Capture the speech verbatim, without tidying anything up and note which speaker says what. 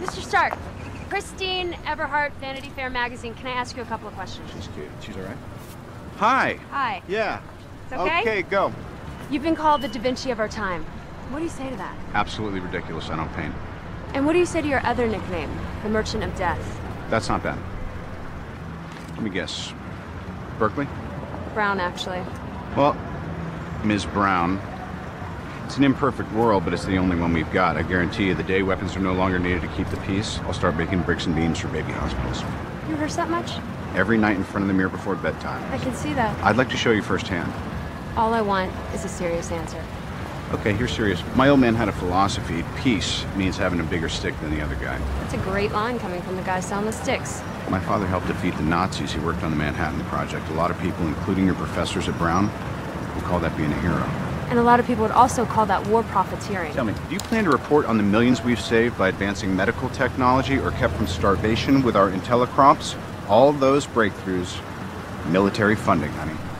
Speaker 1: Mister Stark, Christine Everheart, Vanity Fair magazine. Can I ask you a couple of questions?
Speaker 2: She's cute. She's all right. Hi.
Speaker 1: Hi.
Speaker 2: Yeah.
Speaker 1: It's okay?
Speaker 2: Okay, go.
Speaker 1: You've been called the Da Vinci of our time. What do you say to that?
Speaker 2: Absolutely ridiculous. I don't paint.
Speaker 1: And what do you say to your other nickname, the Merchant of Death?
Speaker 2: That's not bad. Let me guess. Berkeley?
Speaker 1: Brown, actually.
Speaker 2: Well, Miz Brown, it's an imperfect world, but it's the only one we've got. I guarantee you, the day weapons are no longer needed to keep the peace, I'll start making bricks and beams for baby hospitals.
Speaker 1: You rehearse that much?
Speaker 2: Every night in front of the mirror before bedtime.
Speaker 1: I can see that.
Speaker 2: I'd like to show you firsthand.
Speaker 1: All I want is a serious answer.
Speaker 2: Okay, here's serious. My old man had a philosophy. Peace means having a bigger stick than the other guy.
Speaker 1: That's a great line coming from the guy selling the sticks.
Speaker 2: My father helped defeat the Nazis. He worked on the Manhattan Project. A lot of people, including your professors at Brown, would call that being a hero.
Speaker 1: And a lot of people would also call that war profiteering.
Speaker 2: Tell me, do you plan to report on the millions we've saved by advancing medical technology or kept from starvation with our intellicrops? All those breakthroughs, military funding, honey.